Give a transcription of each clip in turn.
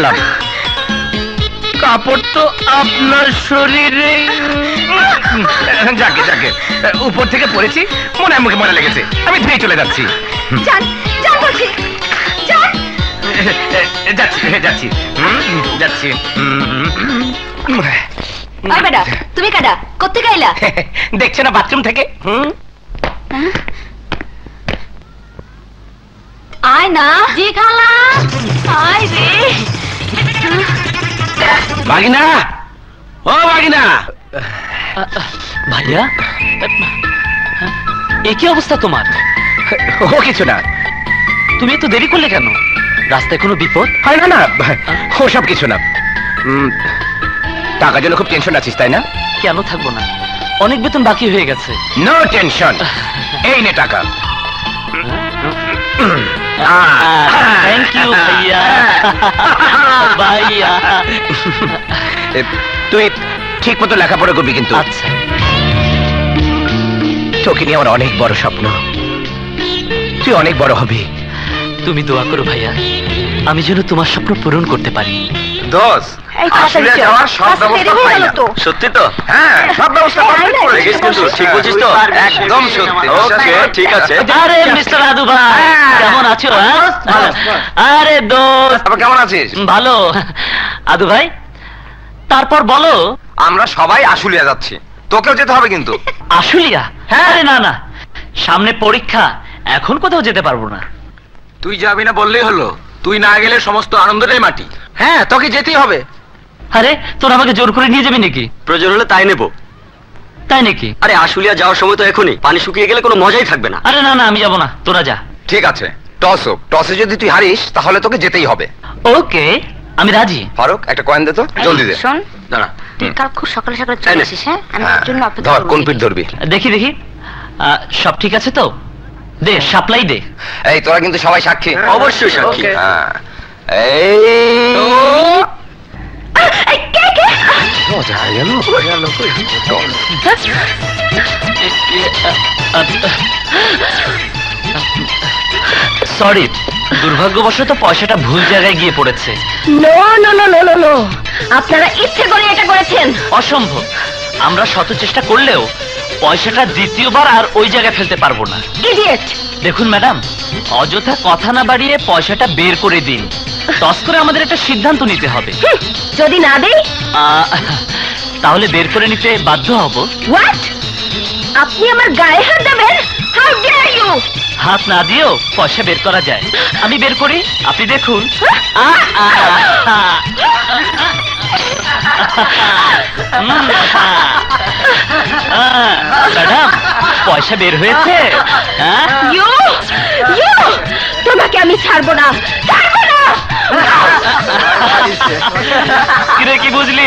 পারলাম। কাপড় তো আপনার শরীরে। যাকে যাকে উপর থেকে পড়েছি, মনে মুখে মনে লেগেছে, আমি ধুয়ে চলে যাচ্ছি। যাচ্ছি যাচ্ছি। তুমি কাটা কোত্থেকে আইলা? দেখছে না বাথরুম থেকে। আয় না। জি খালা। আয় রে বাগিনা, ও বাগিনা। ভাইয়া, এ কি অবস্থা তোমার? ও কিছু না। তুমি এত দেরি করলে কেন? রাস্তায় কোনো বিপদ? হয় না, না ও সব কিছু না। টাকার জন্য খুব টেনশন আছিস তাই না? কেন থাকবো না, অনেক বেতন বাকি হয়ে গেছে। নো টেনশন, এই নে টাকা। থ্যাংক ইউ ভাইয়া। ভাইয়া তুই ঠিক মতো লেখাপড়া করবি কিন্তু। আচ্ছা। তোকে নিয়ে আমার অনেক বড় স্বপ্ন, তুই অনেক বড় হবি। তুমি দোয়া করো ভাইয়া, আমি যেন তোমার স্বপ্ন পূরণ করতে পারি। দোষ আসলে যাওয়ার সব ব্যবস্থা পাইলাম। সত্যি তো? হ্যাঁ, সব ব্যবস্থা কমপ্লিট করে রেখেছিস কিন্তু। ঠিক বলছিস তো? একদম সত্যি। ওকে, ঠিক আছে। আরে মিস্টার আদু ভাই, কেমন আছো? আরে দোস্ত, আপনি কেমন আছিস? ভালো। আদু ভাই, তারপর বলো। আমরা সবাই আশুলিয়া যাচ্ছি, তোকেও যেতে হবে কিন্তু। আশুলিয়া? হ্যাঁ। আরে না না, সামনে পরীক্ষা, এখন কোথাও যেতে পারবো না। তুই যাবি না বললেই হলো, তুই না গেলে সমস্ত আনন্দটাই মাটি। হ্যাঁ, তোকে যেতেই হবে। আরে তোরা আমাকে জোর করে নিয়ে যাবি নাকি? প্রয়োজন হলে তাই নেবো। তাই নাকি? আরে আশুলিয়া যাওয়ার সময় তো এখনই, পানি শুকিয়ে গেলে কোনো মজাই থাকবে না। আরে না না, আমি যাবো না, তোরা যা। ঠিক আছে, টস হোক। টসে যদি তুই হারিস তাহলে তোকে যেতেই হবে। ওকে, আমি রাজি। ফারুক, একটা কয়েন দে তো, জলদি দে। শোন, দাঁড়া। তুই কাল খুব সকালে সকালে চলে আসিস। হ্যাঁ, আমি তোর জন্য অপেক্ষা ধর, করব। কোন পিঠ ধরবি? দেখি দেখি, সব ঠিক আছে তো? দে, সাপ্লাই দে। এই তোরা কিন্তু সবাই সাক্ষী। অবশ্যই সাক্ষী। হ্যাঁ, সরি, দুর্ভাগ্যবশত পয়সাটা ভুল জায়গায় গিয়ে পড়েছে। No no no no no no, আপনারা ইচ্ছে করে এটা করেছেন। অসম্ভব, আমরা শত চেষ্টা করলেও পয়সাটা দ্বিতীয়বার আর ওই জায়গায় ফেলতে পারবো না। ইডিয়েট! দেখুন ম্যাডাম, অযথা কথা না বাড়িয়ে পয়সাটা বের করে দিন। টস করে আমাদের একটা সিদ্ধান্ত নিতে হবে। যদি না দেই? তাহলে বের করে নিতে বাধ্য হব। হোয়াট? আপনি আমার গায়ে হাত দেবেন? How dare you! হাত না দিয়েও পয়সা বের করা যায়। আমি বের করি, আপনি দেখুন। ম্যাডাম, পয়সা বের হয়েছে। ইউ ইউ, তোমাকে আমি ছাড়বো না, ছাড়বো না। কিরে, কি বুঝলি?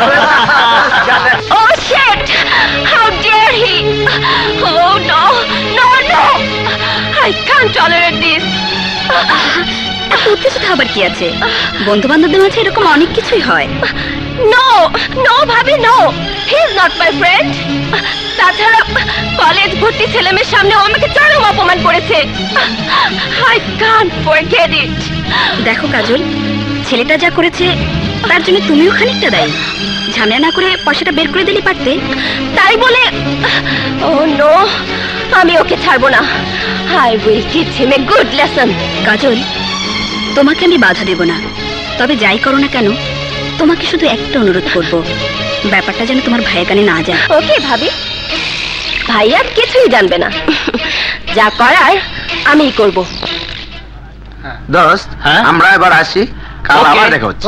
Oh shit! How dare he! Oh no! No, no! I can't tolerate this! উত্তেজিত হবার কি আছে? বন্ধু বান্ধবদের মাঝে এরকম অনেক কিছুই হয়। No! No, ভাবি, no! He is not my friend! তাছাড়া কলেজ ভর্তি ছেলেমেয়ের সামনে আমাকে চরম অপমান করেছে। I can't forget it! দেখো কাজল, ছেলেটা যা করেছে তার জন্য তুমিও খানিকটা দায়ী। ঝামেলা না করে পয়সাটা বের করে দিলে পারতে। তাই বলে ও নো, আমি ওকে ছাড়বো না। I will teach him a good lesson. কাজল, তোমাকে আমি বাধা দেব না, তবে যাই করো না কেন তোমাকে শুধু একটা অনুরোধ করব, ব্যাপারটা যেন তোমার ভাইয়ের কানে না যায়। ওকে ভাবি, ভাইয়া কিছুই জানবে না, যা করার আমিই করব। দোস্ত, আমরা এবার আসি, কাল আবার দেখা হচ্ছে।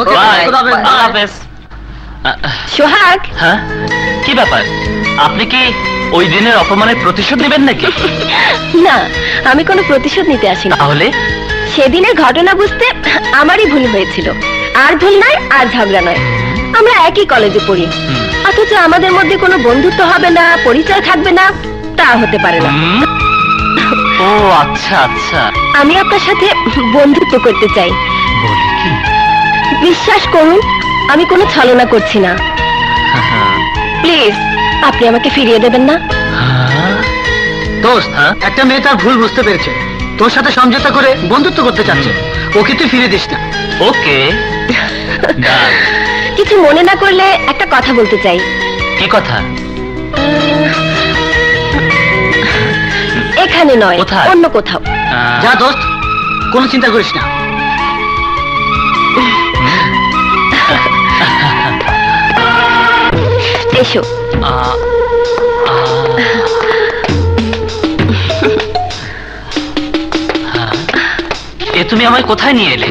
সোহাগ, হ্যাঁ, কি ব্যাপার? আপনি কি ওই দিনের অপমানের প্রতিশোধ নেবেন নাকি? না, আমি কোনো প্রতিশোধ নিতে আসিনি। তাহলে সেদিনের ঘটনা বুঝতে আমারই ভুল হয়েছিল। আর ভুল নয়, আর ঝগড়া নয়। আমরা একই কলেজে পড়ি, অথচ আমাদের মধ্যে কোনো বন্ধুত্ব হবে না, পরিচয় থাকবে না, তা হতে পারে না। ও আচ্ছা আচ্ছা, আমি আপনার সাথে বন্ধুত্ব করতে চাই। বলি কি? বিশ্বাস করুন, আমি কোনো ছলনা করছি না। প্লিজ, আপনি আমাকে ফিরিয়ে দেবেন না? দোস্ত, একটা মেয়ে তার ভুল বুঝতে পেরেছে, তোর সাথে সমঝোতা করে বন্ধুত্ব করতে চাচ্ছে, ওকে তুই ফিরে দিস না। ওকে, কিছু মনে না করলে একটা কথা বলতে চাই। কি কথা? এখানে নয়, অন্য কোথাও। যা দোস্ত, কোনো চিন্তা করিস না। এসো। এ তুমি আমায় কোথায় নিয়ে এলে?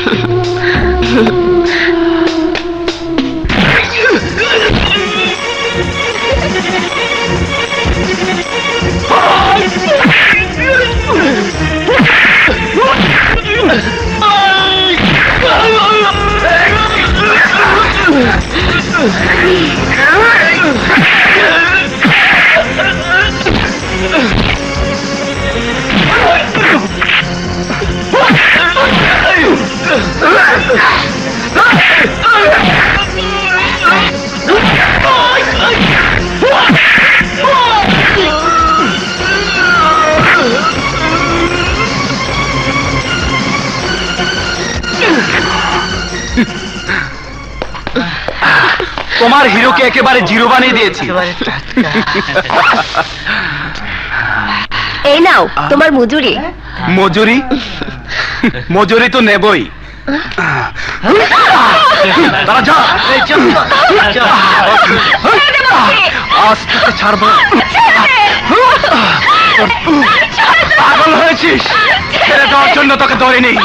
তোমার হিরোকে একেবারে জিরো বানিয়ে দিয়েছি। এই নাও তোমার মজুরি। মজুরি? মজুরি তো নেবই। আজকে ছাড়বো। পাগল হয়েছিস? ছেড়ে দেওয়ার জন্য তোকে ধরিনি।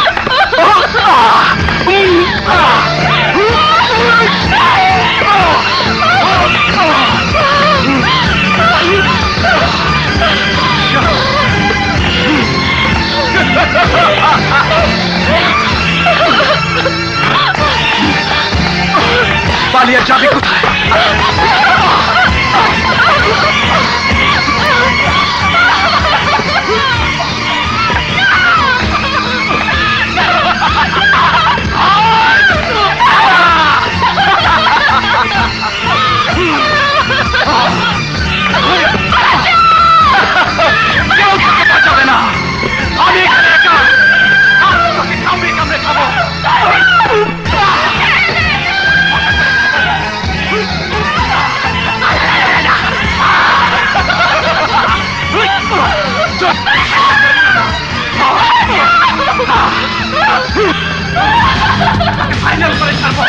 পালিয়ে যাবি কোথায়? কেউ তোকে বাঁচাবে না। আমি এখানে একা। তোকে কামড়ে কামড়ে খাবো। ফাইনাল করে ছাড়বো।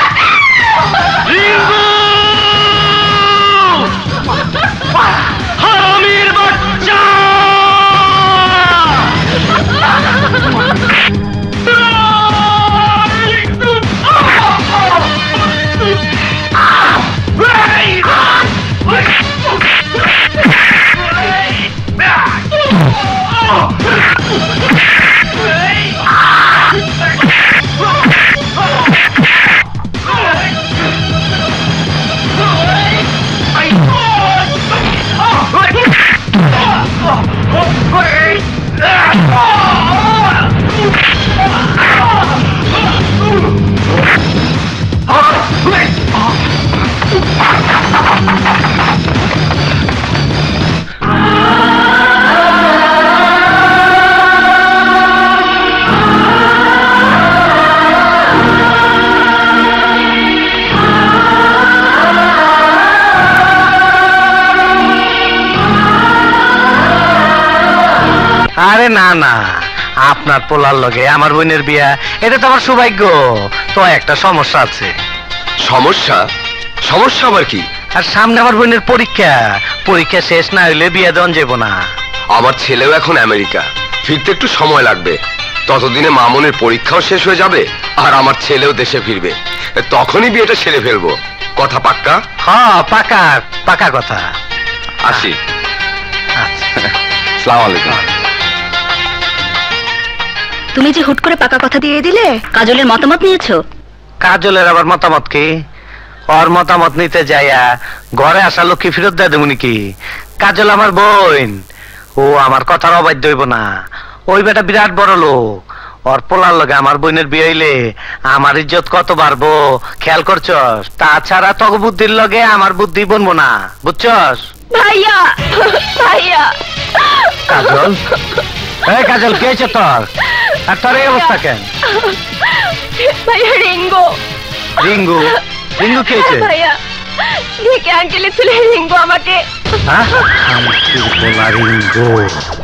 হারামির বাচ্চা! আরে না না, আপনার পোলার লগে আমার বোনের বিয়া, এটা তো আমার সৌভাগ্য। তো একটা সমস্যা আছে। সমস্যা? সমস্যা আবার কি? আর সামনে আমার বোনের পরীক্ষা, পরীক্ষা শেষ না হইলে বিয়া দেওয়া যাবো না। আমার ছেলেও এখন আমেরিকা, ফিরতে একটু সময় লাগবে। ততদিনে মামুনের পরীক্ষাও শেষ হয়ে যাবে আর আমার ছেলেও দেশে ফিরবে। তখনই বিয়েটা সেরে ফেলবো। কথা পাক্কা? হ্যাঁ পাকা, পাকা কথা। আসি। আসসালামু আলাইকুম। তুমি যে হুট করে পাকা কথা দিয়ে দিলে, কাজলের মতামত নিয়েছো? কাজলের আবার মতামত কি? ওর মতামত নিতে যাইয়া ঘরে আসা লক্ষ্মী ফেরত দেয় দেবো নাকি? কাজল আমার বোন, ও আমার কথার অবাধ্য হইব না। ওই বেটা বিরাট বড় লোক, ওর পোলার লগে আমার বোনের বিয়ে হইলে আমার ইজ্জত কত বাড়বো খেয়াল করছস? তাছাড়া তক বুদ্ধির লগে আমার বুদ্ধি বনবো না, বুঝছস? ভাইয়া, ভাইয়া। কাজল, এই কাজল, কে হয়েছে তোর? আর তোর এই অবস্থা কেন? ভাইয়া রিঙ্গো, রিঙ্গু রিঙ্গু কে হয়েছে? ভাইয়া ঢেকে আঙ্কেলের ছেলে রিঙ্গু আমাকে রিঙ্গু